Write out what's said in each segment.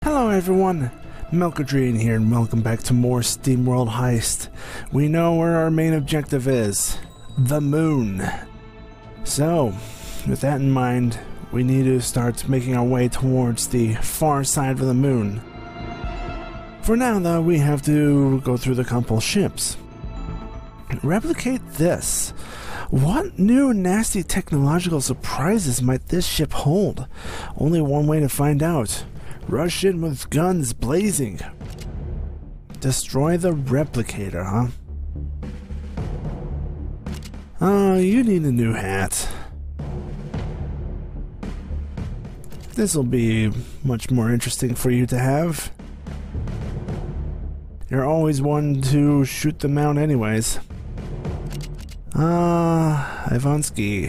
Hello everyone, Melcadrien here and welcome back to more Steamworld Heist. We know where our main objective is, the moon. So, with that in mind, we need to start making our way towards the far side of the moon. For now though, we have to go through the couple ships. Replicate this. What new nasty technological surprises might this ship hold? Only one way to find out. Rush in with guns blazing. Destroy the replicator, huh? Oh, you need a new hat. This'll be much more interesting for you to have. You're always one to shoot them out anyways. Ivansky.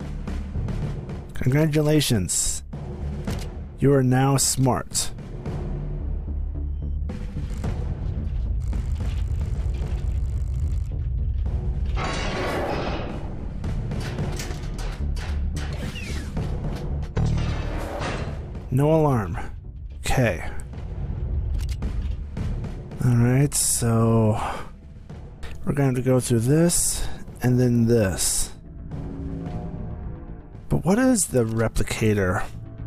Congratulations. You are now smart. No alarm. Okay. Alright, so we're going to go through this and then this. But what is the replicator?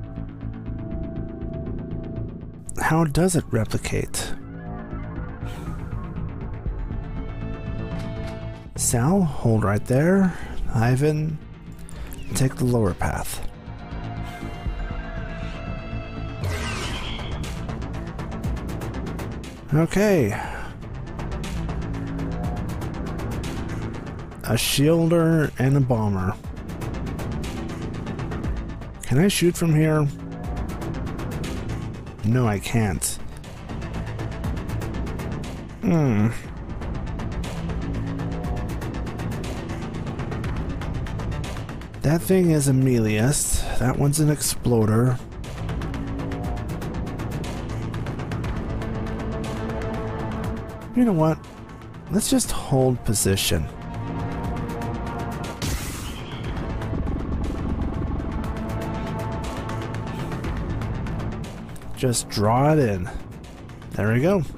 How does it replicate? Sal, hold right there. Ivan, take the lower path. Okay. A shielder and a bomber. Can I shoot from here? No, I can't. That thing is a Melius. That one's an exploder. You know what? Let's just hold position. Just draw it in. There we go.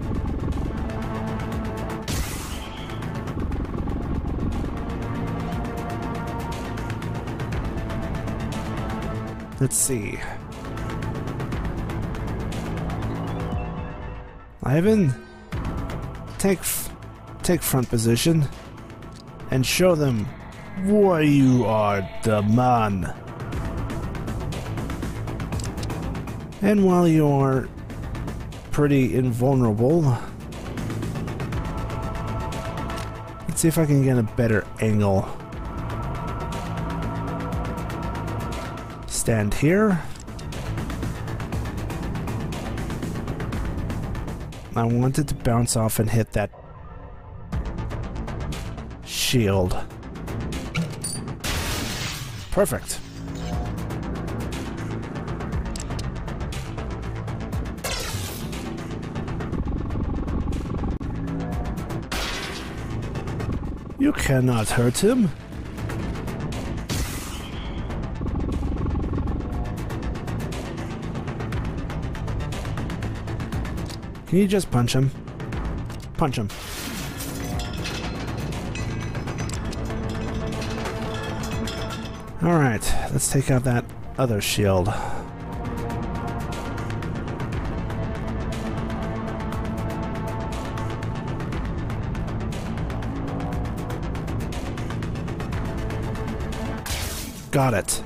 Let's see. Ivan, take front position and show them why you are the man. And while you are pretty invulnerable, let's see if I can get a better angle. Stand here. I want it to bounce off and hit that shield. Perfect. You cannot hurt him. Can you just punch him? Punch him. Alright, let's take out that other shield. Got it.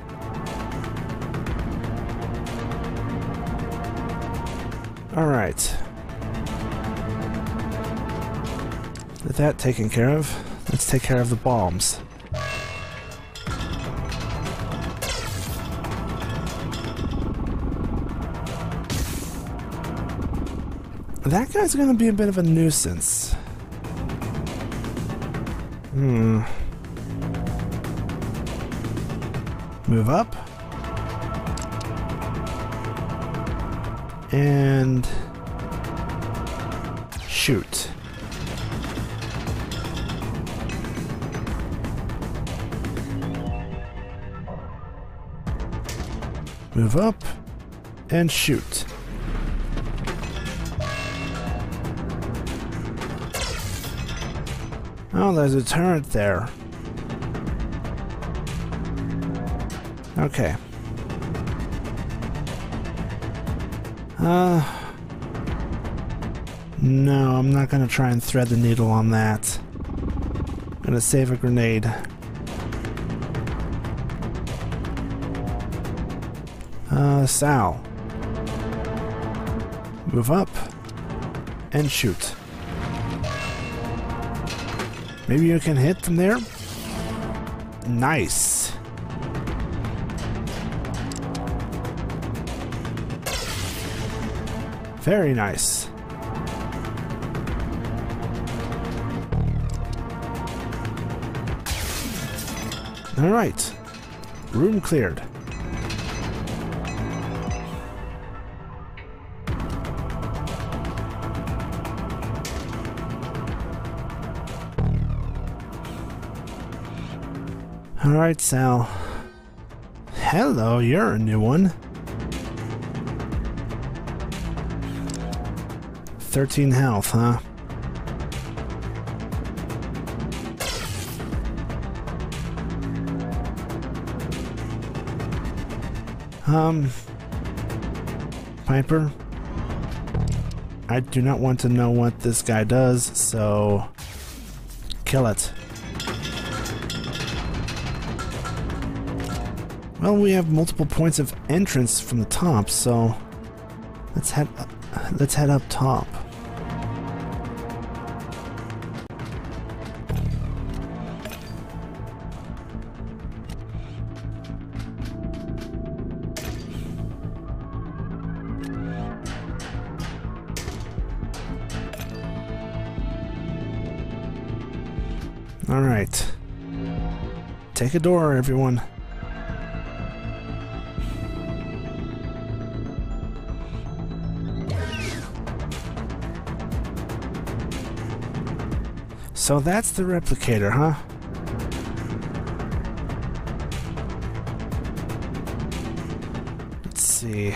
Alright. With that taken care of, let's take care of the bombs. That guy's gonna be a bit of a nuisance. Move up. And shoot. Move up and shoot. Oh, there's a turret there. Okay. No, I'm not gonna try and thread the needle on that. I'm gonna save a grenade. Sal. Move up and shoot. Maybe you can hit from there? Nice. Very nice. All right. Room cleared. All right, Sal. Hello, you're a new one. 13 health, huh? Piper? I do not want to know what this guy does, so kill it. Well, we have multiple points of entrance from the top, so let's head up top. All right. Take a door, everyone. So that's the replicator, huh? Let's see.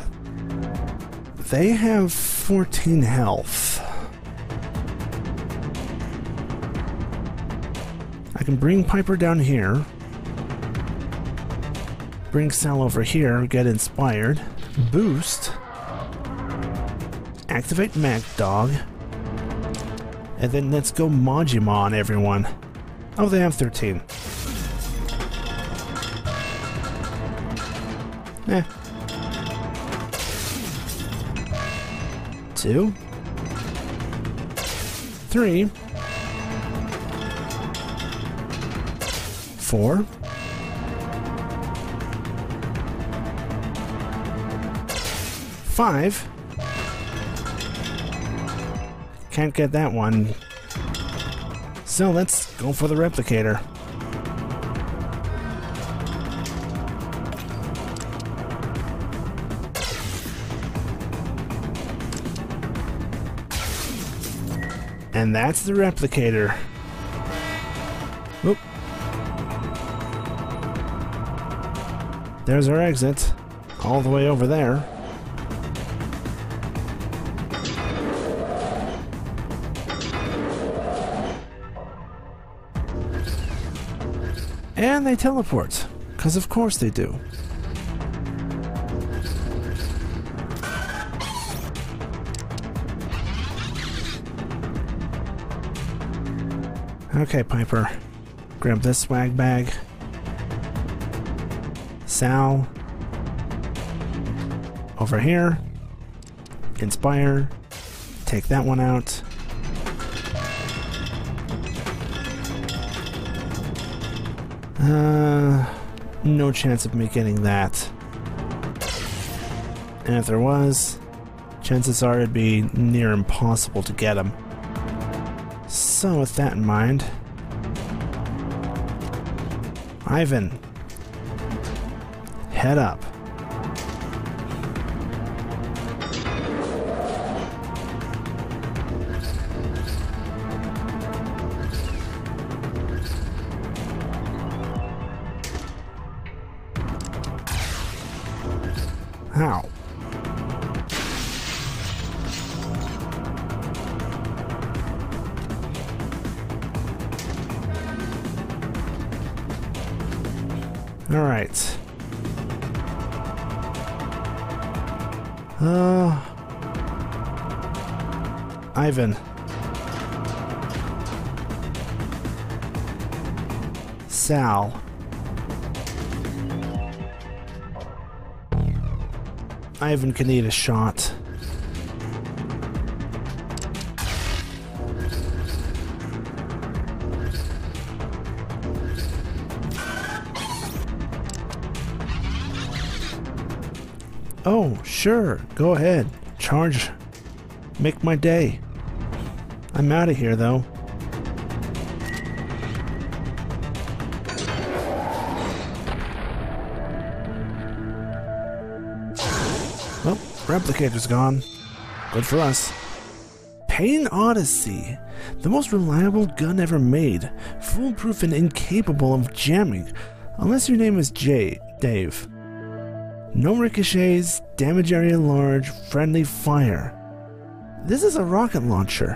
They have 14 health. I can bring Piper down here. Bring Sal over here, get inspired. Boost. Activate Mag Dog. And then let's go Majima, everyone. Oh, they have 13. Eh. 2. 3. 4. 5. Can't get that one. So let's go for the replicator. And that's the replicator. Oop. There's our exit. All the way over there. And they teleport, because of course they do. Okay, Piper. Grab this swag bag. Sal. Over here. Inspire. Take that one out. No chance of me getting that. And if there was, chances are it'd be near impossible to get him. So with that in mind, Ivan, head up. How? Alright. Ivan. Sal. Ivan can eat a shot. Oh, sure. Go ahead. Charge. Make my day. I'm out of here, though. Well, replicator's gone. Good for us. Pain Odyssey. The most reliable gun ever made. Foolproof and incapable of jamming. Unless your name is Dave. No ricochets, damage area large, friendly fire. This is a rocket launcher.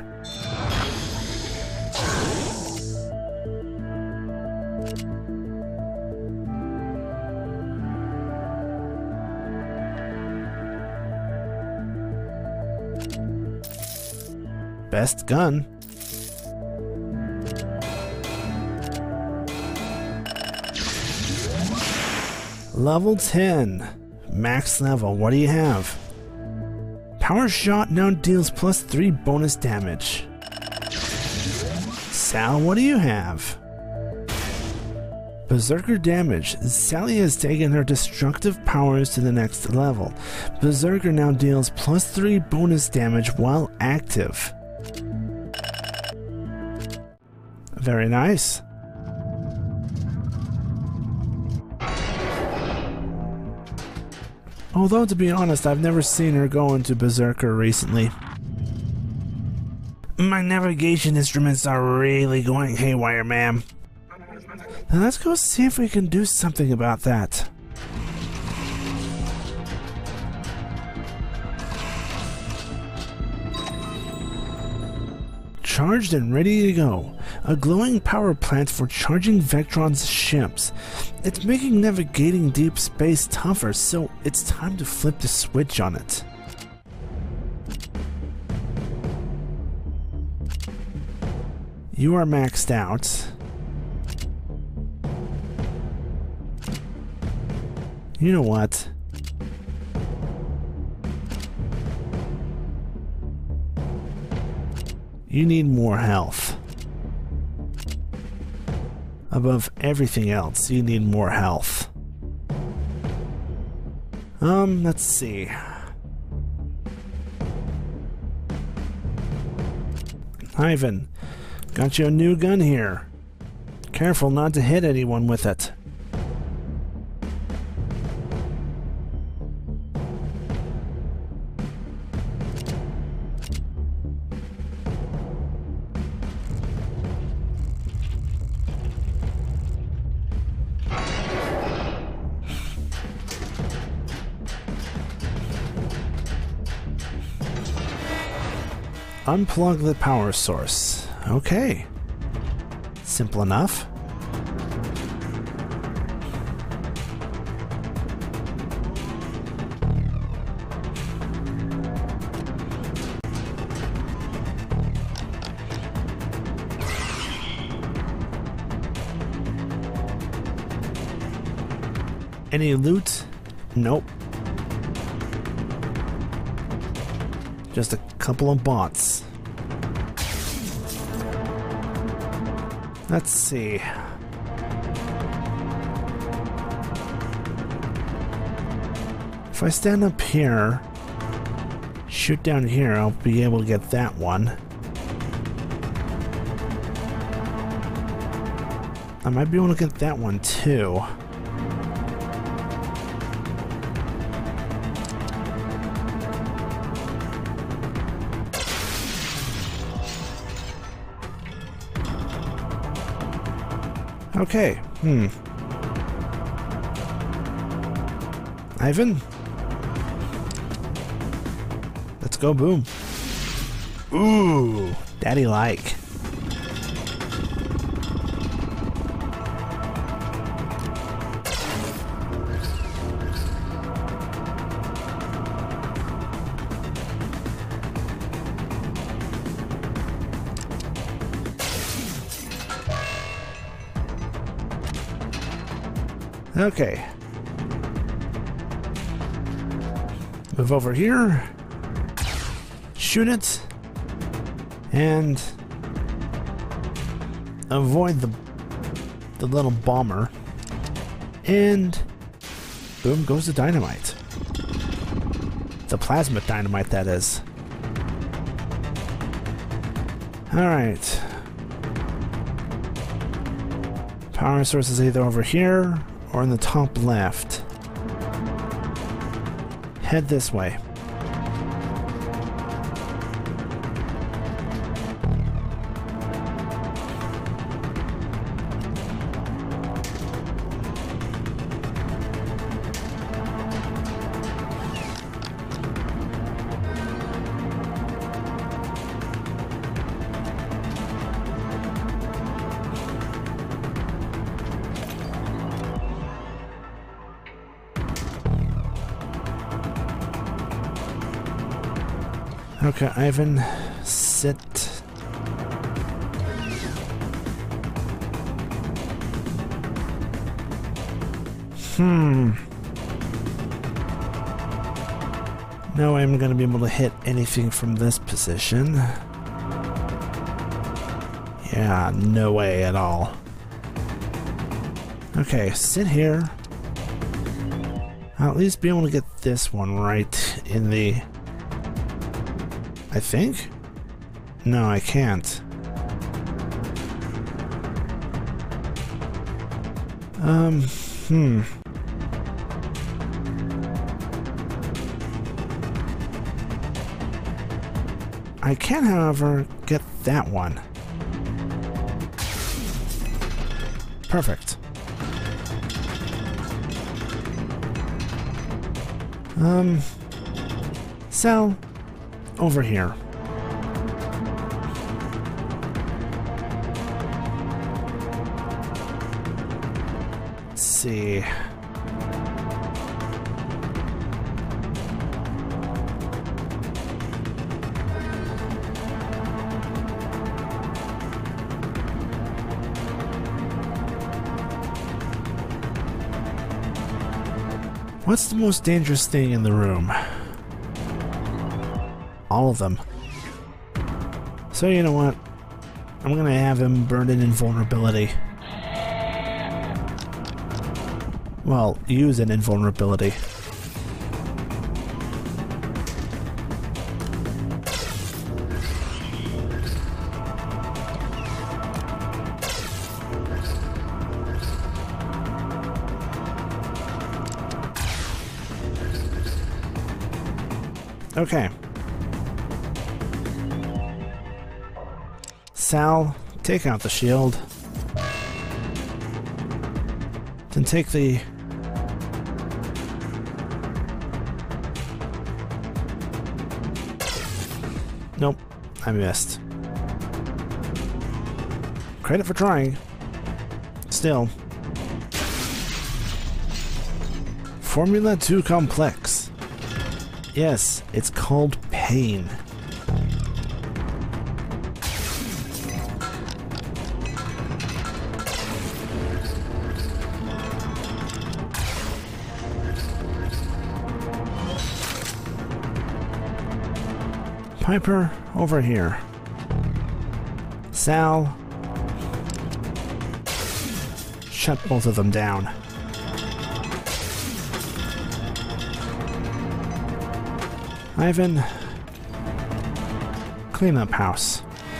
Best gun. Level 10. Max level. What do you have? Power shot now deals +3 bonus damage. Sal, what do you have? Berserker damage. Sally has taken her destructive powers to the next level. Berserker now deals +3 bonus damage while active. Very nice. Although, to be honest, I've never seen her go into Berserker recently. My navigation instruments are really going haywire, ma'am. Now let's go see if we can do something about that. Charged and ready to go. A glowing power plant for charging Vectron's ships. It's making navigating deep space tougher, so it's time to flip the switch on it. You are maxed out. You know what? You need more health. Above everything else, you need more health. Let's see. Ivan, got you a new gun here. Careful not to hit anyone with it. Unplug the power source. Okay. Simple enough. Any loot? Nope. Just a couple of bots. Let's see. If I stand up here, shoot down here, I'll be able to get that one. I might be able to get that one too. Okay, Ivan? Let's go, boom. Ooh, daddy like. Okay. Move over here. Shoot it. And avoid the little bomber. And boom goes the dynamite. The plasma dynamite, that is. Alright. Power source is either over here or in the top left. Head this way. Okay, Ivan, sit. No, I'm gonna be able to hit anything from this position. Yeah, no way at all. Okay, sit here. I'll at least be able to get this one right in the... I think? No, I can't. I can, however, get that one. Perfect. Cell over here. Let's see. What's the most dangerous thing in the room? All of them. So you know what? I'm gonna have him burn in invulnerability. Well, use an invulnerability. Okay. Sal, take out the shield. Then take the... Nope, I missed. Credit for trying. Still. Formula too complex. Yes, it's called pain. Piper, over here. Sal, shut both of them down. Ivan, clean up house.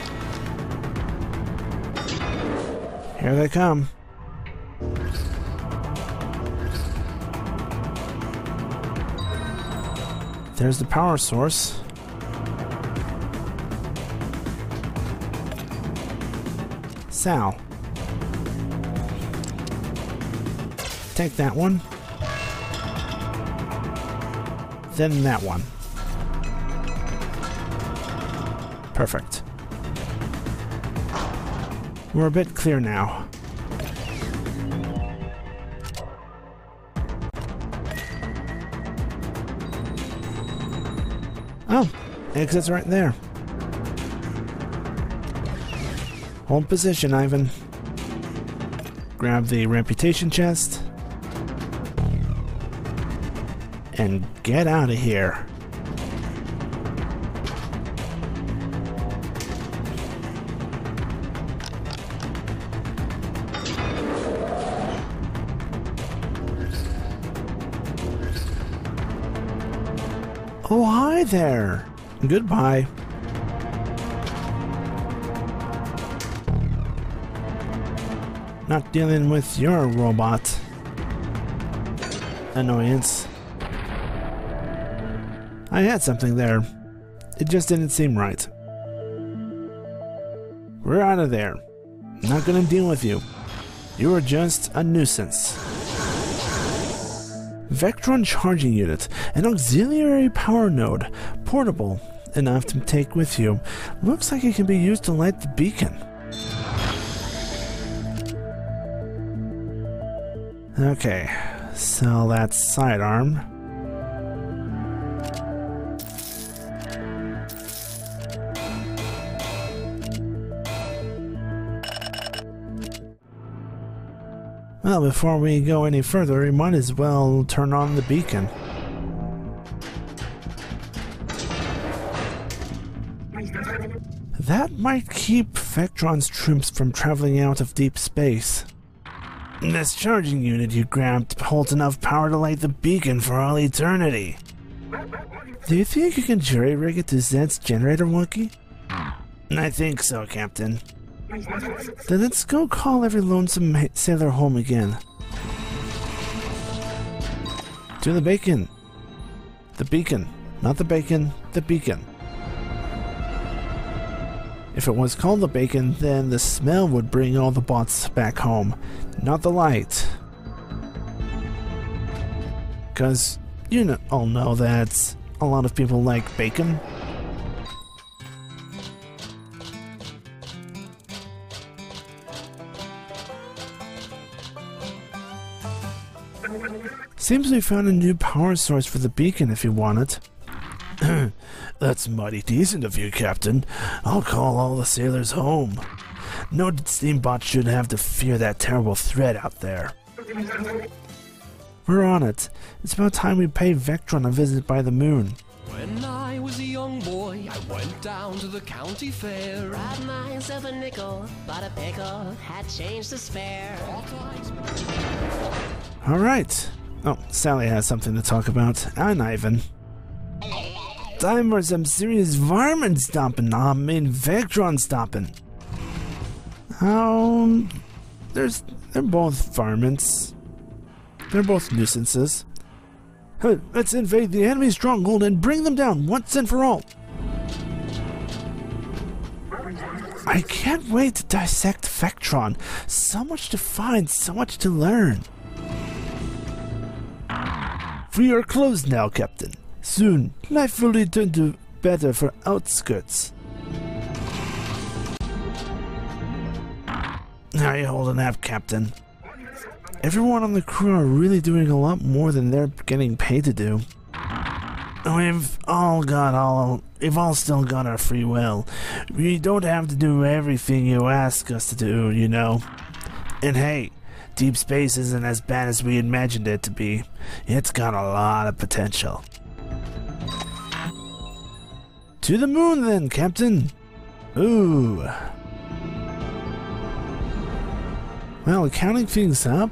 Here they come. There's the power source. Sal, take that one. Then that one. Perfect. We're a bit clear now. Oh, exit's right there. Hold position, Ivan. Grab the reputation chest. and get out of here. Oh, hi there. Goodbye. Not dealing with your robot annoyance. I had something there. It just didn't seem right. We're out of there. Not gonna deal with you. You are just a nuisance. Vectron charging unit, an auxiliary power node, portable enough to take with you. Looks like it can be used to light the beacon. Okay, so that's sidearm. Well, before we go any further, we might as well turn on the beacon. That might keep Vectron's troops from traveling out of deep space. This charging unit you grabbed holds enough power to light the beacon for all eternity. Do you think you can jury-rig it to Zed's generator, Wookie? I think so, Captain. Then let's go call every lonesome sailor home again. To the beacon. The beacon. Not the bacon, the beacon. If it was called the bacon, then the smell would bring all the bots back home, not the light. 'Cause you all know that a lot of people like bacon. Seems we found a new power source for the beacon if you want it. That's mighty decent of you, Captain. I'll call all the sailors home. No steambot should have to fear that terrible threat out there. We're on it. It's about time we pay Vectron a visit by the moon. When I was a young boy, I went down to the county fair. Grabbed myself a nickel, bought a pickle, had change to spare. Alright. Oh, Sally has something to talk about. And Ivan. Time for some serious varmint stomping. I mean, Vectron stomping. They're both varmints. They're both nuisances. Hey, let's invade the enemy stronghold and bring them down once and for all. I can't wait to dissect Vectron. So much to find, so much to learn. We are closed now, Captain. Soon, life will return to better for outskirts. How are you holding up, Captain? Everyone on the crew are really doing a lot more than they're getting paid to do. We've all still got our free will. We don't have to do everything you ask us to do, you know. And hey, deep space isn't as bad as we imagined it to be. It's got a lot of potential. To the moon then, Captain! Ooh. Well, counting things up,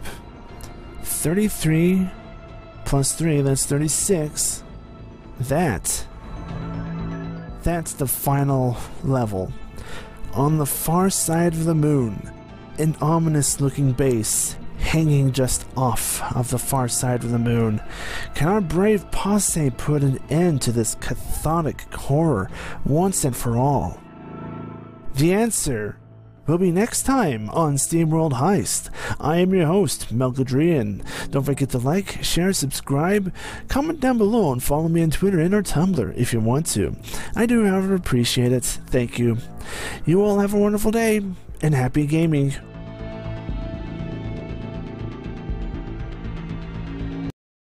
33 plus 3, that's 36. That's the final level. On the far side of the moon, an ominous looking base hanging just off of the far side of the moon. Can our brave posse put an end to this cathodic horror once and for all? The answer will be next time on Steamworld Heist. I am your host, Melcadrien. Don't forget to like, share, subscribe, comment down below, and follow me on Twitter and or Tumblr if you want to. I do, however, appreciate it. Thank you. You all have a wonderful day, and happy gaming.